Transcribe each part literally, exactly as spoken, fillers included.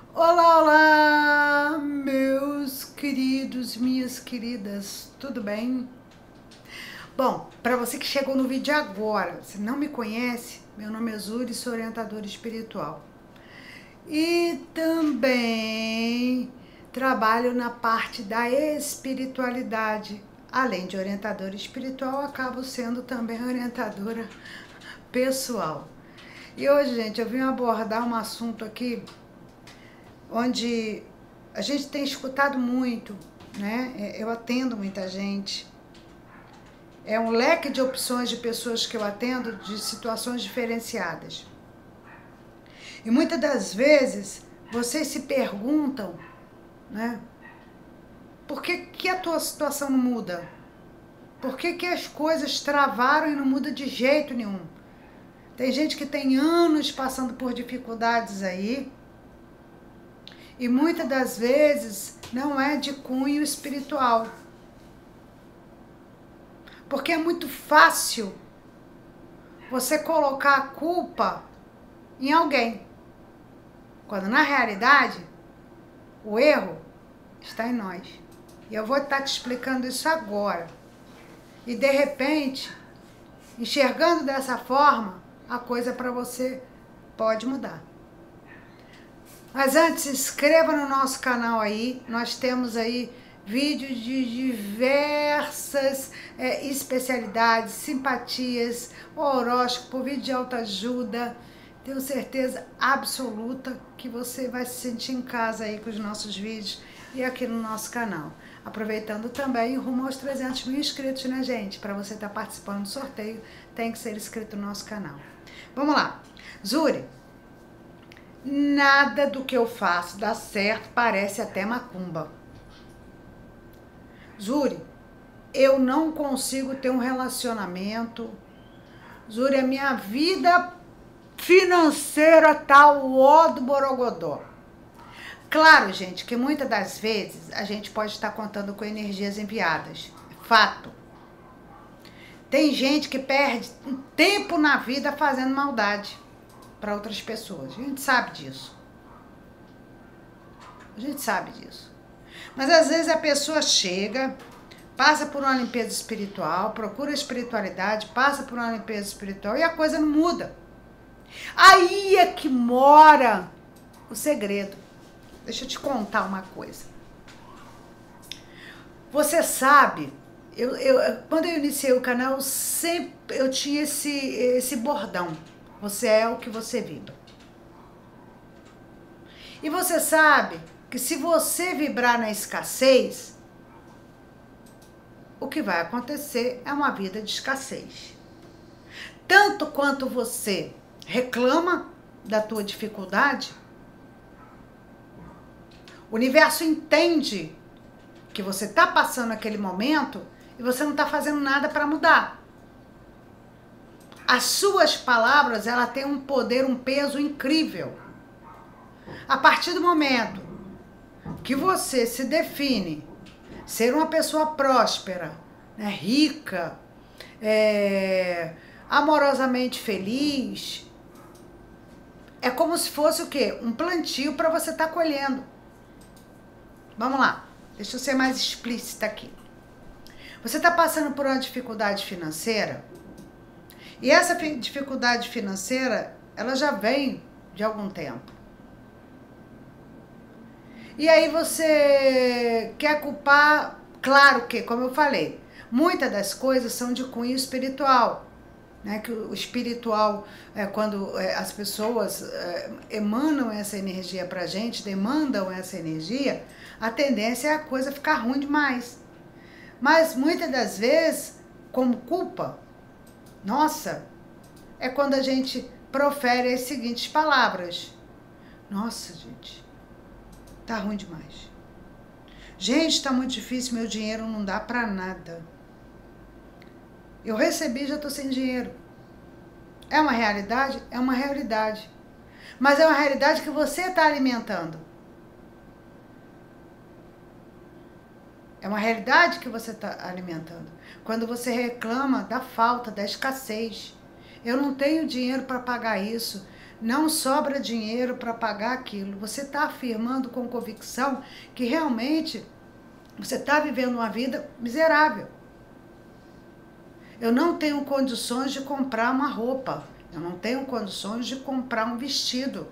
Olá, olá, meus queridos, minhas queridas, tudo bem? Bom, para você que chegou no vídeo agora, se não me conhece, meu nome é Zuri, sou orientadora espiritual. E também trabalho na parte da espiritualidade. Além de orientadora espiritual, acabo sendo também orientadora pessoal. E hoje, gente, eu vim abordar um assunto aqui onde a gente tem escutado muito, né? Eu atendo muita gente. É um leque de opções de pessoas que eu atendo de situações diferenciadas. E muitas das vezes vocês se perguntam, né? Por que, que a tua situação não muda? Por que, que as coisas travaram e não muda de jeito nenhum? Tem gente que tem anos passando por dificuldades aí, e muitas das vezes não é de cunho espiritual. Porque é muito fácil você colocar a culpa em alguém. Quando na realidade, o erro está em nós. E eu vou estar te explicando isso agora. E de repente, enxergando dessa forma, a coisa para você pode mudar. Mas antes, se inscreva no nosso canal aí, nós temos aí vídeos de diversas é, especialidades, simpatias, horóscopo, vídeo de autoajuda. Tenho certeza absoluta que você vai se sentir em casa aí com os nossos vídeos e aqui no nosso canal. Aproveitando também, rumo aos trezentos mil inscritos, né, gente? Para você estar participando do sorteio, tem que ser inscrito no nosso canal. Vamos lá. Zuri, nada do que eu faço dá certo, parece até macumba. Zuri, eu não consigo ter um relacionamento. Zuri, a minha vida financeira tá o ó do borogodó. Claro, gente, que muitas das vezes a gente pode estar contando com energias enviadas. Fato. Tem gente que perde um tempo na vida fazendo maldade para outras pessoas. A gente sabe disso. A gente sabe disso. Mas às vezes a pessoa chega, passa por uma limpeza espiritual, procura espiritualidade, passa por uma limpeza espiritual e a coisa não muda. Aí é que mora o segredo. Deixa eu te contar uma coisa. Você sabe, eu, eu, quando eu iniciei o canal, eu sempre eu tinha esse, esse bordão. Você é o que você vibra. E você sabe que se você vibrar na escassez, o que vai acontecer é uma vida de escassez. Tanto quanto você reclama da tua dificuldade, o universo entende que você está passando aquele momento e você não está fazendo nada para mudar. As suas palavras, ela tem um poder, um peso incrível. A partir do momento que você se define ser uma pessoa próspera, né, rica, é, amorosamente feliz, é como se fosse o quê? Um plantio para você estar colhendo. Vamos lá, deixa eu ser mais explícita aqui. Você está passando por uma dificuldade financeira, e essa dificuldade financeira, ela já vem de algum tempo. E aí você quer culpar, claro que, como eu falei, muitas das coisas são de cunho espiritual, né? Que o espiritual, é, quando é, as pessoas é, emanam essa energia pra gente, demandam essa energia, a tendência é a coisa ficar ruim demais. Mas muitas das vezes, como culpa, nossa, é quando a gente profere as seguintes palavras. Nossa, gente, tá ruim demais. Gente, tá muito difícil, meu dinheiro não dá pra nada. Eu recebi, já tô sem dinheiro. É uma realidade? É uma realidade. Mas é uma realidade que você tá alimentando. É uma realidade que você tá alimentando. Quando você reclama da falta, da escassez. Eu não tenho dinheiro para pagar isso. não sobra dinheiro para pagar aquilo. Você está afirmando com convicção que realmente você está vivendo uma vida miserável. Eu não tenho condições de comprar uma roupa. Eu não tenho condições de comprar um vestido.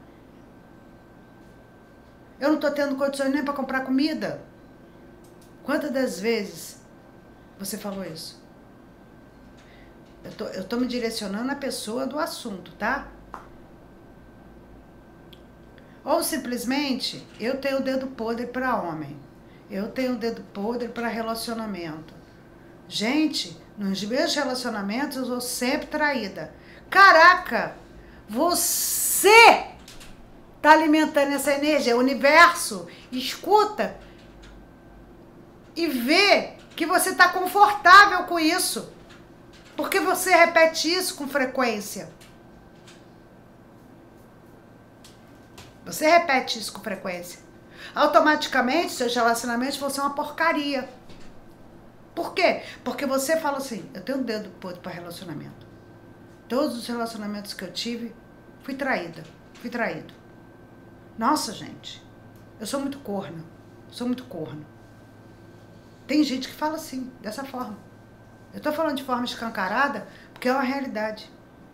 Eu não estou tendo condições nem para comprar comida. Quantas das vezes você falou isso? Eu tô, eu tô me direcionando à pessoa do assunto, tá? Ou simplesmente, eu tenho o dedo podre para homem. Eu tenho o dedo podre para relacionamento. Gente, nos meus relacionamentos eu sou sempre traída. Caraca, você tá alimentando essa energia. O universo escuta e vê que você tá confortável com isso. Porque você repete isso com frequência. Você repete isso com frequência. Automaticamente, seus relacionamentos vão ser uma porcaria. Por quê? Porque você fala assim, eu tenho um dedo podre para relacionamento. Todos os relacionamentos que eu tive, fui traída. Fui traído. Nossa, gente, eu sou muito corna. Sou muito corno. Tem gente que fala assim, dessa forma. Eu tô falando de forma escancarada porque é uma realidade.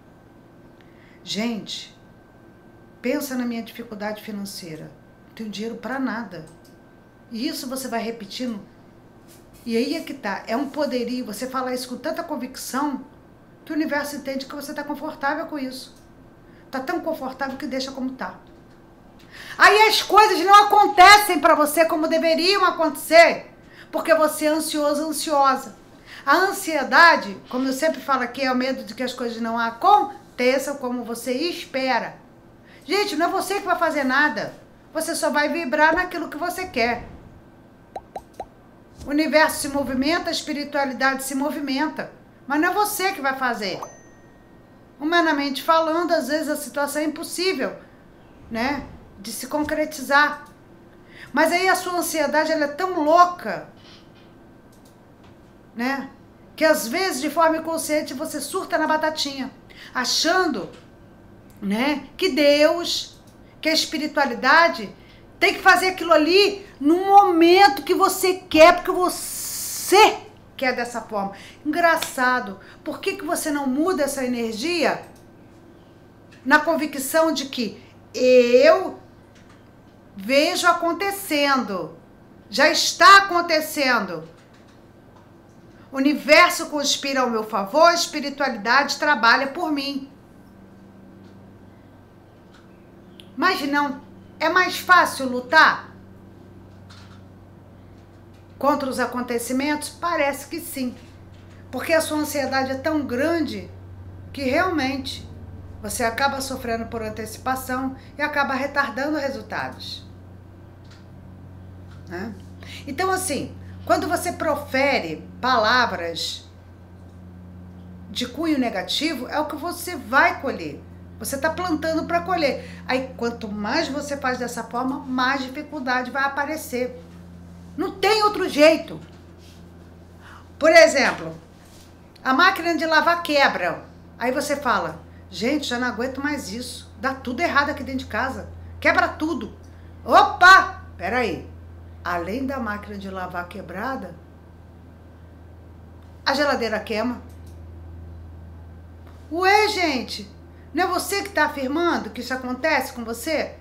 Gente, pensa na minha dificuldade financeira. Não tenho dinheiro para nada. E isso você vai repetindo. E aí é que tá. É um poderio. Você fala isso com tanta convicção que o universo entende que você tá confortável com isso. Tá tão confortável que deixa como tá. Aí as coisas não acontecem para você como deveriam acontecer. Porque você é ansioso, ansiosa. A ansiedade, como eu sempre falo aqui, é o medo de que as coisas não aconteçam como você espera. Gente, não é você que vai fazer nada. Você só vai vibrar naquilo que você quer. O universo se movimenta, a espiritualidade se movimenta. Mas não é você que vai fazer. Humanamente falando, às vezes a situação é impossível, né, de se concretizar. Mas aí a sua ansiedade, ela é tão louca, né, que às vezes de forma inconsciente você surta na batatinha, achando, né, que Deus, que a espiritualidade tem que fazer aquilo ali no momento que você quer, porque você quer dessa forma. Engraçado, por que que você não muda essa energia na convicção de que eu vejo acontecendo, já está acontecendo. O universo conspira ao meu favor, a espiritualidade trabalha por mim. Mas não, é mais fácil lutar contra os acontecimentos? Parece que sim. Porque a sua ansiedade é tão grande que realmente você acaba sofrendo por antecipação e acaba retardando resultados. Né? Então, assim, quando você profere palavras de cunho negativo, é o que você vai colher. Você está plantando para colher. Aí, quanto mais você faz dessa forma, mais dificuldade vai aparecer. Não tem outro jeito. Por exemplo, a máquina de lavar quebra. Aí você fala, gente, já não aguento mais isso. Dá tudo errado aqui dentro de casa. Quebra tudo. Opa! Peraí. Além da máquina de lavar quebrada, a geladeira queima. Ué, gente, não é você que está afirmando que isso acontece com você?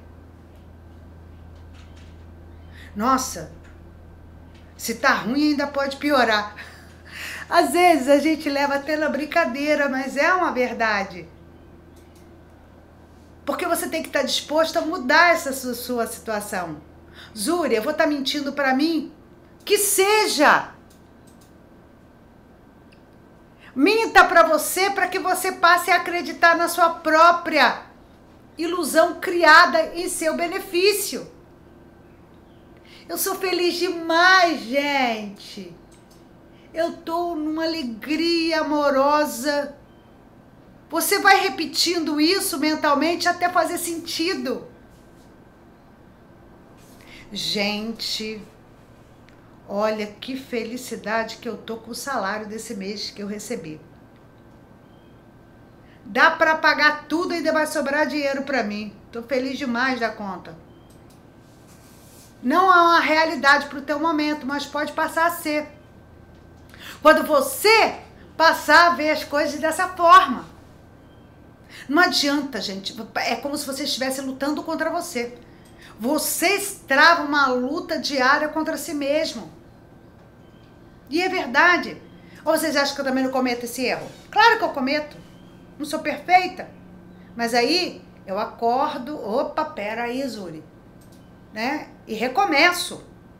Nossa, se tá ruim ainda pode piorar. Às vezes a gente leva até na brincadeira, mas é uma verdade. Porque você tem que estar disposto a mudar essa sua situação. Zúria, eu vou estar mentindo para mim? Que seja! Minta para você para que você passe a acreditar na sua própria ilusão criada em seu benefício. Eu sou feliz demais, gente. Eu tô numa alegria amorosa. Você vai repetindo isso mentalmente até fazer sentido. Gente, olha que felicidade que eu tô com o salário desse mês que eu recebi. Dá para pagar tudo e ainda vai sobrar dinheiro para mim. Tô feliz demais da conta. Não é uma realidade para o teu momento, mas pode passar a ser. Quando você passar a ver as coisas dessa forma. Não adianta, gente. É como se você estivesse lutando contra você. Você trava uma luta diária contra si mesmo. E é verdade. Ou vocês acham que eu também não cometo esse erro? Claro que eu cometo. Não sou perfeita. Mas aí eu acordo. Opa, pera aí, Zuri. Né? E recomeço.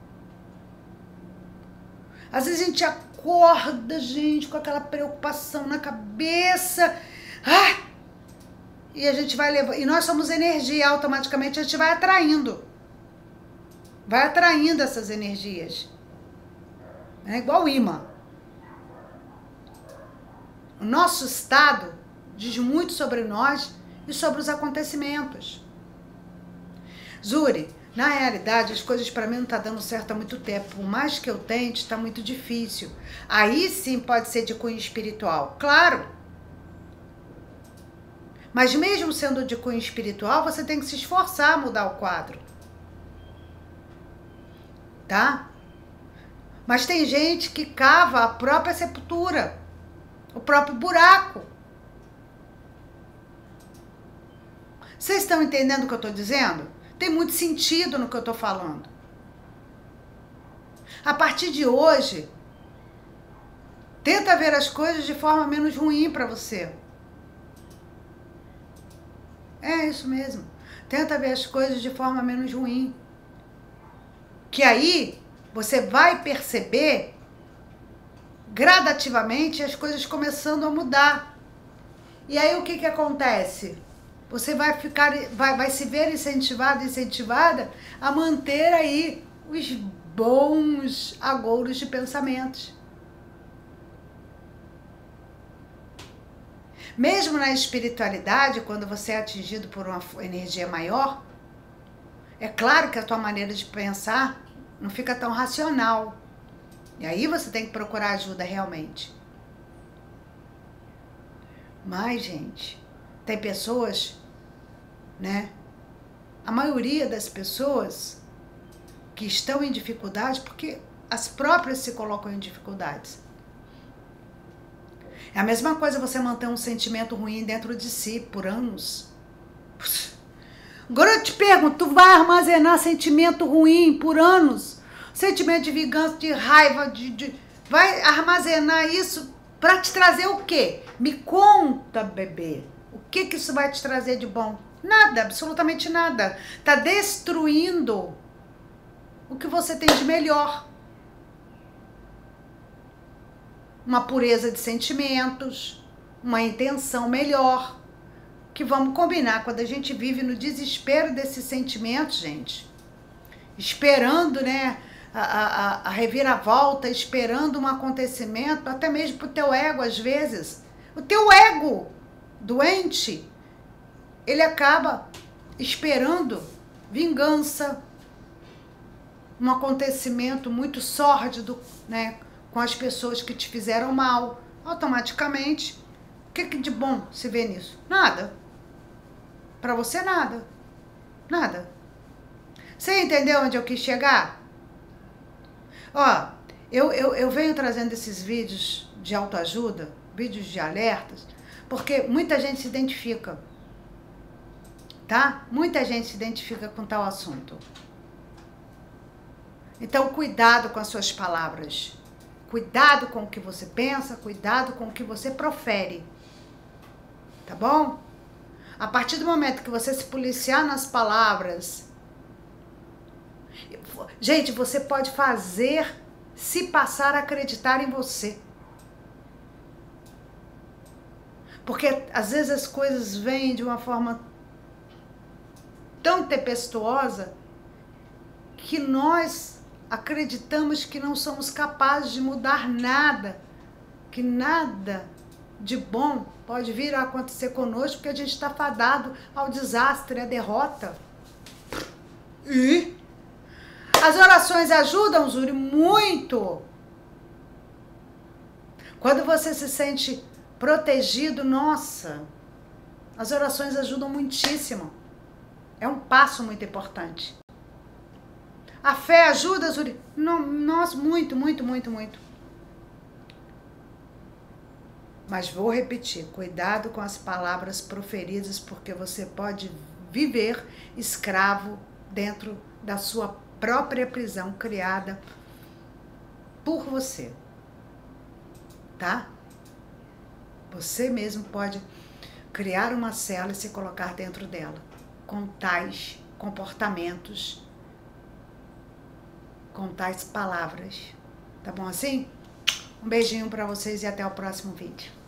Às vezes a gente acorda, gente, com aquela preocupação na cabeça. Ah! E a gente vai levando. E nós somos energia, automaticamente a gente vai atraindo. Vai atraindo essas energias. É igual imã. O nosso estado diz muito sobre nós e sobre os acontecimentos. Zuri, na realidade, as coisas para mim não tá dando certo há muito tempo. Por mais que eu tente, está muito difícil. Aí sim pode ser de cunho espiritual. Claro. Mas mesmo sendo de cunho espiritual, você tem que se esforçar a mudar o quadro. Tá? Mas tem gente que cava a própria sepultura. O próprio buraco. Vocês estão entendendo o que eu estou dizendo? Tem muito sentido no que eu estou falando. A partir de hoje, tenta ver as coisas de forma menos ruim para você. É isso mesmo. Tenta ver as coisas de forma menos ruim. Que aí você vai perceber gradativamente as coisas começando a mudar. E aí o que que acontece? Você vai ficar, vai, vai se ver incentivado, incentivada a manter aí os bons agouros de pensamentos. Mesmo na espiritualidade, quando você é atingido por uma energia maior, é claro que a tua maneira de pensar não fica tão racional. E aí você tem que procurar ajuda realmente. Mas, gente, tem pessoas, né? A maioria das pessoas que estão em dificuldade, porque as próprias se colocam em dificuldades. É a mesma coisa você manter um sentimento ruim dentro de si por anos. Agora eu te pergunto, tu vai armazenar sentimento ruim por anos? Sentimento de vingança, de raiva, de, de... vai armazenar isso para te trazer o quê? Me conta, bebê. O que que isso vai te trazer de bom? Nada, absolutamente nada. Tá destruindo o que você tem de melhor. Uma pureza de sentimentos, uma intenção melhor. Que vamos combinar, quando a gente vive no desespero desses sentimentos, gente, esperando, né, a, a, a reviravolta, esperando um acontecimento, até mesmo pro teu ego, às vezes. O teu ego doente, ele acaba esperando vingança, um acontecimento muito sórdido, né, com as pessoas que te fizeram mal. Automaticamente, o que, que de bom se vê nisso? Nada. Pra você, nada. Nada. Você entendeu onde eu quis chegar? Ó, eu, eu, eu venho trazendo esses vídeos de autoajuda, vídeos de alertas, porque muita gente se identifica, tá? Muita gente se identifica com tal assunto. Então, cuidado com as suas palavras. Cuidado com o que você pensa, cuidado com o que você profere. Tá bom? A partir do momento que você se policiar nas palavras, gente, você pode fazer se passar a acreditar em você. Porque às vezes as coisas vêm de uma forma tão tempestuosa que nós acreditamos que não somos capazes de mudar nada, que nada de bom pode vir a acontecer conosco, porque a gente está fadado ao desastre, à derrota. E as orações ajudam, Zuri, muito. Quando você se sente protegido, nossa, As orações ajudam muitíssimo. É um passo muito importante. A fé ajuda, Zuri? Não, nossa, muito, muito, muito, muito. Mas vou repetir, cuidado com as palavras proferidas, porque você pode viver escravo dentro da sua própria prisão criada por você, tá? Você mesmo pode criar uma cela e se colocar dentro dela, com tais comportamentos, com tais palavras. Tá bom assim? Um beijinho pra vocês e até o próximo vídeo.